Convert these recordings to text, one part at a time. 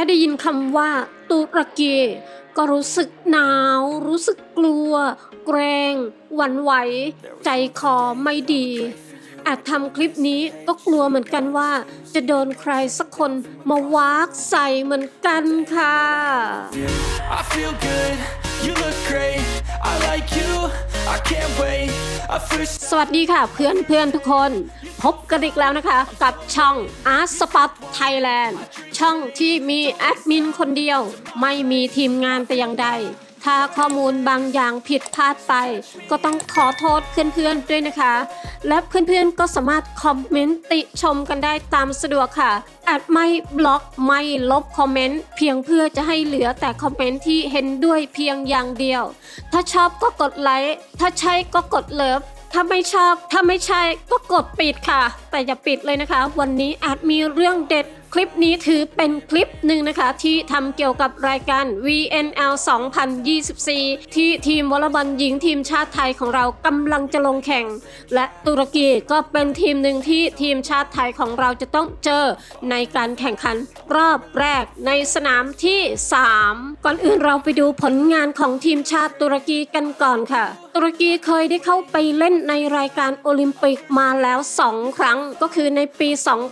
ได้ยินคำว่าตุรกีก็รู้สึกหนาวรู้สึกกลัวเกรงหวั่นไหวใจคอไม่ดีอาจทำคลิปนี้ก็กลัวเหมือนกันว่าจะโดนใครสักคนมาวากใส่เหมือนกันค่ะสวัสดีค่ะเพื่อนทุกคนพบกันอีกแล้วนะคะกับช่อง Art Spot Thailand ช่องที่มีแอดมินคนเดียวไม่มีทีมงานแต่อย่างใดถ้าข้อมูลบางอย่างผิดพลาดไปก็ต้องขอโทษเพื่อนๆด้วยนะคะและเพื่อนๆก็สามารถคอมเมนต์ติชมกันได้ตามสะดวกค่ะอาจไม่บล็อกไม่ลบคอมเมนต์เพียงเพื่อจะให้เหลือแต่คอมเมนต์ที่เห็นด้วยเพียงอย่างเดียวถ้าชอบก็กดไลค์ถ้าใช่ก็กดเลิฟถ้าไม่ชอบถ้าไม่ใช่ก็กดปิดค่ะแต่อย่าปิดเลยนะคะวันนี้อาจมีเรื่องเด็ดคลิปนี้ถือเป็นคลิปหนึ่งนะคะที่ทำเกี่ยวกับรายการ VNL 2024 ที่ทีมวอลเลย์บอลหญิงทีมชาติไทยของเรากำลังจะลงแข่งและตุรกีก็เป็นทีมหนึ่งที่ทีมชาติไทยของเราจะต้องเจอในการแข่งขันรอบแรกในสนามที่ 3ก่อนอื่นเราไปดูผลงานของทีมชาติตุรกีกันก่อนค่ะตุรกีเคยได้เข้าไปเล่นในรายการโอลิมปิกมาแล้ว2ครั้งก็คือในปี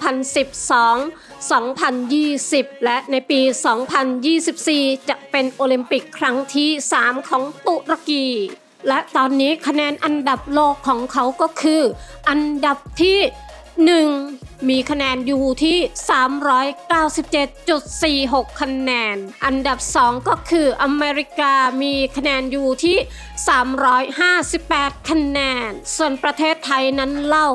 2012 2020 และในปี 2024 จะเป็นโอลิมปิกครั้งที่ 3 ของตุรกีและตอนนี้คะแนนอันดับโลกของเขาก็คืออันดับที่1มีคะแนนอยู่ที่ 397.46 คะแนนอันดับ2ก็คืออเมริกามีคะแนนอยู่ที่358คะแนนส่วนประเทศไทยนั้นเล่า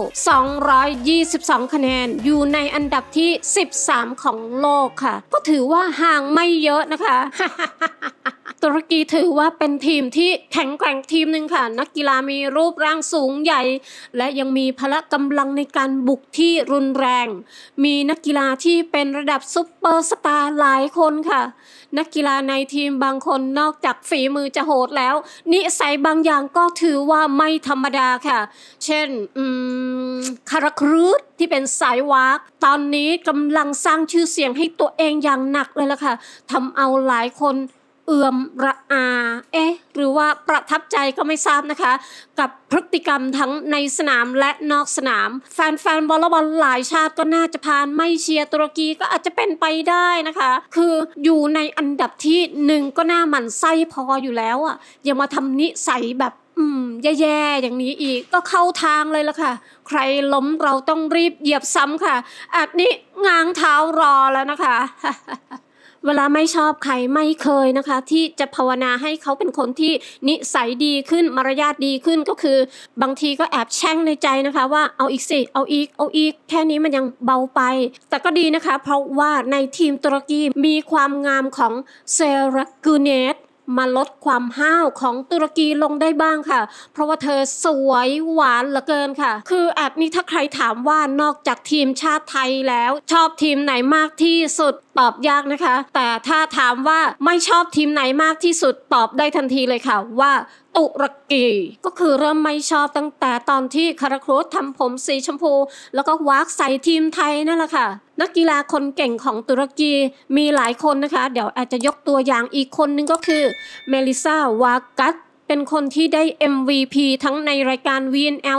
222คะแนนอยู่ในอันดับที่13ของโลกค่ะก็ถือว่าห่างไม่เยอะนะคะ ตุรกีถือว่าเป็นทีมที่แข็งแกร่งทีมหนึ่งค่ะนักกีฬามีรูปร่างสูงใหญ่และยังมีพละกำลังในการบุกที่รุนแรงมีนักกีฬาที่เป็นระดับซุปเปอร์สตาร์หลายคนค่ะนักกีฬาในทีมบางคนนอกจากฝีมือจะโหดแล้วนิสัยบางอย่างก็ถือว่าไม่ธรรมดาค่ะเช่นคาราครูดที่เป็นสายวากตอนนี้กำลังสร้างชื่อเสียงให้ตัวเองอย่างหนักเลยล่ะค่ะทำเอาหลายคนเอื่อมระอาหรือว่าประทับใจก็ไม่ทราบนะคะกับพฤติกรรมทั้งในสนามและนอกสนามแฟนวอลเลย์บอลหลายชาติก็น่าจะพานไม่เชียร์ตุรกีก็อาจจะเป็นไปได้นะคะคืออยู่ในอันดับที่1ก็น่าหมั่นไส้พออยู่แล้วอ่ะยังมาทำนิสัยแบบแย่ๆอย่างนี้อีกก็เข้าทางเลยล่ะค่ะใครล้มเราต้องรีบเหยียบซ้ำค่ะอาจนี้ง้างเท้ารอแล้วนะคะ เวลาไม่ชอบใครไม่เคยนะคะที่จะภาวนาให้เขาเป็นคนที่นิสัยดีขึ้นมารยาทดีขึ้นก็คือบางทีก็แอบแช่งในใจนะคะว่าเอาอีกสิเอาอีกแค่นี้มันยังเบาไปแต่ก็ดีนะคะเพราะว่าในทีมตุรกีมีความงามของเซรักกูเนตมาลดความห้าวของตุรกีลงได้บ้างค่ะเพราะว่าเธอสวยหวานเหลือเกินค่ะคืออาจนี้ถ้าใครถามว่านอกจากทีมชาติไทยแล้วชอบทีมไหนมากที่สุดตอบยากนะคะแต่ถ้าถามว่าไม่ชอบทีมไหนมากที่สุดตอบได้ทันทีเลยค่ะว่าตุรกีก็คือเริ่มไม่ชอบตั้งแต่ตอนที่คาราโครสทำผมสีชมพูแล้วก็วากใส่ทีมไทยนั่นแหละค่ะนักกีฬาคนเก่งของตุรกีมีหลายคนนะคะเดี๋ยวอาจจะยกตัวอย่างอีกคนนึงก็คือเมลิซาวากัสเป็นคนที่ได้ MVP ทั้งในรายการ VNL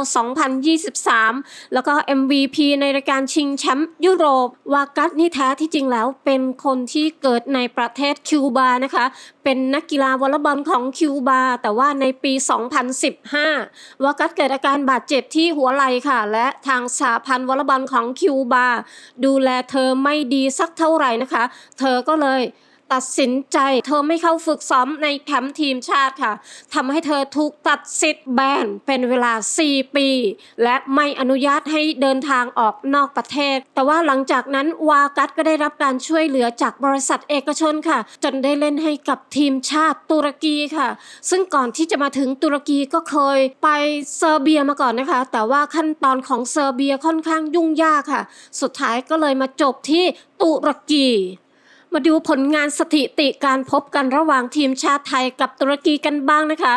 2023 แล้วก็ MVP ในรายการชิงแชมป์ยุโรปวากัสนี่แท้ที่จริงแล้วเป็นคนที่เกิดในประเทศคิวบานะคะเป็นนักกีฬาวอลเลย์บอลของคิวบาแต่ว่าในปี 2015 วากัสเกิดอาการบาดเจ็บที่หัวไหล่ค่ะและทางสหพันธ์วอลเลย์บอลของคิวบาดูแลเธอไม่ดีสักเท่าไหร่นะคะเธอก็เลยตัดสินใจเธอไม่เข้าฝึกซ้อมในแคมป์ทีมชาติค่ะทำให้เธอถูกตัดสิทธิ์แบนเป็นเวลา4 ปีและไม่อนุญาตให้เดินทางออกนอกประเทศแต่ว่าหลังจากนั้นวากัสก็ได้รับการช่วยเหลือจากบริษัทเอกชนค่ะจนได้เล่นให้กับทีมชาติตุรกีค่ะซึ่งก่อนที่จะมาถึงตุรกีก็เคยไปเซอร์เบียมาก่อนนะคะแต่ว่าขั้นตอนของเซอร์เบียค่อนข้างยุ่งยากค่ะสุดท้ายก็เลยมาจบที่ตุรกีมาดูผลงานสถิติการพบกันระหว่างทีมชาติไทยกับตุรกีกันบ้างนะคะ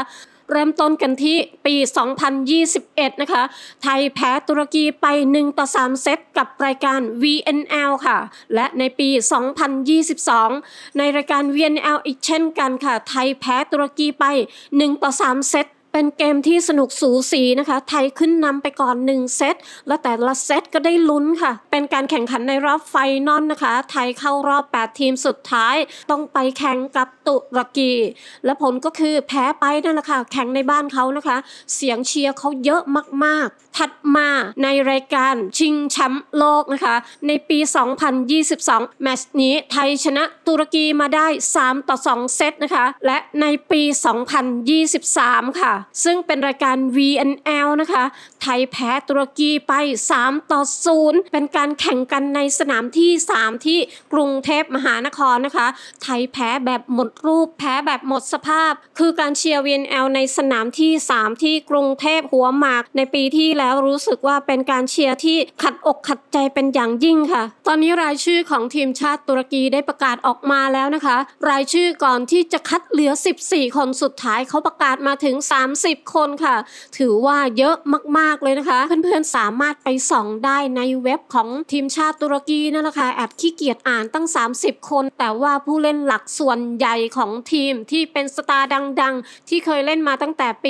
เริ่มต้นกันที่ปี 2021 นะคะไทยแพ้ตุรกีไป1-3 เซตกับรายการ VNL ค่ะและในปี 2022 ในรายการ VNL อีกเช่นกันค่ะไทยแพ้ตุรกีไป1-3 เซตเป็นเกมที่สนุกสูสีนะคะไทยขึ้นนำไปก่อน1 เซตและแต่ละเซตก็ได้ลุ้นค่ะเป็นการแข่งขันในรอบไฟนอลนะคะไทยเข้ารอบ8 ทีมสุดท้ายต้องไปแข่งกับตุรกีและผลก็คือแพ้ไปนั่นแหละค่ะแข่งในบ้านเขานะคะเสียงเชียร์เขาเยอะมากๆถัดมาในรายการชิงแชมป์โลกนะคะในปี 2022 แมตช์นี้ไทยชนะตุรกีมาได้3-2 เซตนะคะและในปี 2023 ค่ะซึ่งเป็นรายการ VNL นะคะไทยแพ้ตุรกีไป3-0เป็นการแข่งกันในสนามที่3ที่กรุงเทพมหานครนะคะไทยแพ้แบบหมดรูปแพ้แบบหมดสภาพคือการเชียร์ VNL ในสนามที่3ที่กรุงเทพหัวหมากในปีที่แล้วรู้สึกว่าเป็นการเชียร์ที่ขัดอกขัดใจเป็นอย่างยิ่งค่ะตอนนี้รายชื่อของทีมชาติตุรกีได้ประกาศออกมาแล้วนะคะรายชื่อก่อนที่จะคัดเหลือ14 คนสุดท้ายเขาประกาศมาถึง30 คนค่ะถือว่าเยอะมากๆเลยนะคะเพื่อนๆสามารถไปส่องได้ในเว็บของทีมชาติตุรกีนั่นแหละค่ะแอบขี้เกียจอ่านตั้ง30 คนแต่ว่าผู้เล่นหลักส่วนใหญ่ของทีมที่เป็นสตาร์ดังๆที่เคยเล่นมาตั้งแต่ปี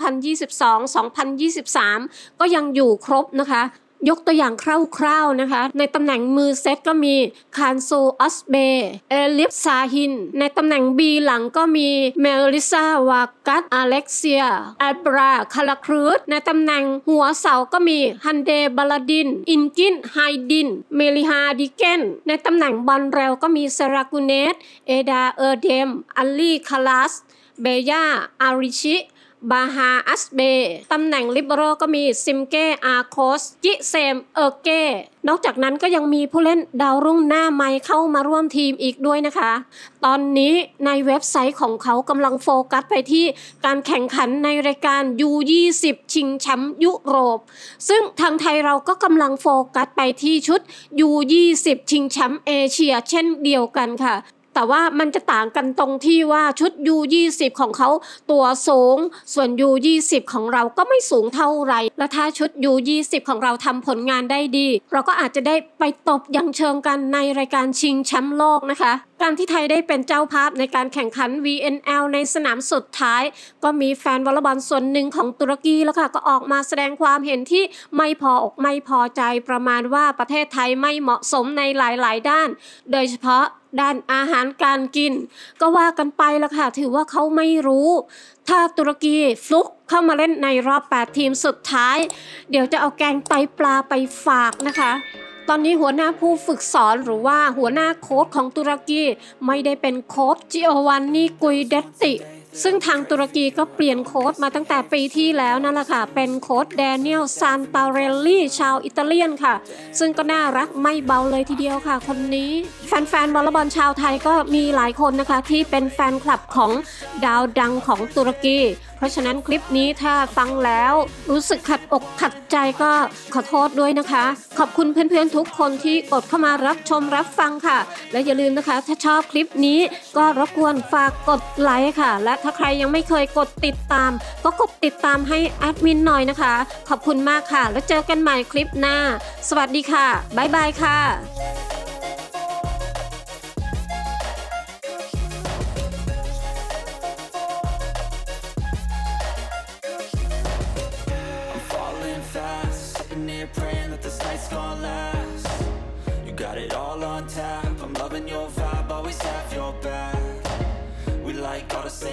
2022-2023 ก็ยังอยู่ครบนะคะยกตัวอย่างคร่าวๆนะคะในตำแหน่งมือเซตก็มีคานซูอัสเบเอลิฟซาฮินในตำแหน่ง B หลังก็มีเมลิซาวากัสอเล็กเซียอัลบราคาลาครูสในตำแหน่งหัวเสาก็มีฮันเดบาลาดินอินกินไฮดินเมลิฮาดิเกนในตำแหน่งบอลเร็วก็มีเซรากุเนสเอดาเอเดมอัลลีคาลัสเบย่าอาริชิบาฮาอัสเบตำแหน่งลิเบโรก็มีซิมเกอาโคสกิเซมเอเกนอกจากนั้นก็ยังมีผู้เล่นดาวรุ่งหน้าใหม่เข้ามาร่วมทีมอีกด้วยนะคะตอนนี้ในเว็บไซต์ของเขากำลังโฟกัสไปที่การแข่งขันในรายการ U20 ชิงแชมป์ยุโรปซึ่งทางไทยเราก็กำลังโฟกัสไปที่ชุด U20 ชิงแชมป์เอเชียเช่นเดียวกันค่ะแต่ว่ามันจะต่างกันตรงที่ว่าชุด U20 ของเขาตัวสูงส่วน U20 ของเราก็ไม่สูงเท่าไหร่และถ้าชุด U20 ของเราทำผลงานได้ดีเราก็อาจจะได้ไปตบยังเชิงกันในรายการชิงแชมป์โลกนะคะการที่ไทยได้เป็นเจ้าภาพในการแข่งขัน VNL ในสนามสุดท้ายก็มีแฟนวอลเลย์บอลส่วนหนึ่งของตุรกีแล้วค่ะก็ออกมาแสดงความเห็นที่ไม่พออกไม่พอใจประมาณว่าประเทศไทยไม่เหมาะสมในหลายๆด้านโดยเฉพาะด้านอาหารการกินก็ว่ากันไปละค่ะถือว่าเขาไม่รู้ถ้าตุรกีฟลุกเข้ามาเล่นในรอบ8 ทีมสุดท้ายเดี๋ยวจะเอาแกงไตปลาไปฝากนะคะตอนนี้หัวหน้าผู้ฝึกสอนหรือว่าหัวหน้าโค้ชของตุรกีไม่ได้เป็นโค้ชจิโอวานนีกุยเดตติซึ่งทางตุรกีก็เปลี่ยนโค้ชมาตั้งแต่ปีที่แล้วนั่นแหละค่ะเป็นโค้ชแดเนียลซานตาเรลลี่ชาวอิตาเลียนค่ะซึ่งก็น่ารักไม่เบาเลยทีเดียวค่ะคนนี้แฟนๆวอลเลย์บอลชาวไทยก็มีหลายคนนะคะที่เป็นแฟนคลับของดาวดังของตุรกีเพราะฉะนั้นคลิปนี้ถ้าฟังแล้วรู้สึกขัดอกขัดใจก็ขอโทษด้วยนะคะขอบคุณเพื่อนๆทุกคนที่กดเข้ามารับชมรับฟังค่ะและอย่าลืมนะคะถ้าชอบคลิปนี้ก็รบกวนฝากกดไลค์ค่ะและถ้าใครยังไม่เคยกดติดตามก็กดติดตามให้แอดมินหน่อยนะคะขอบคุณมากค่ะแล้วเจอกันใหม่คลิปหน้าสวัสดีค่ะบ๊ายบายค่ะ Praying that this night's gonna last. You got it all on tap. I'm loving your vibe, always have your back.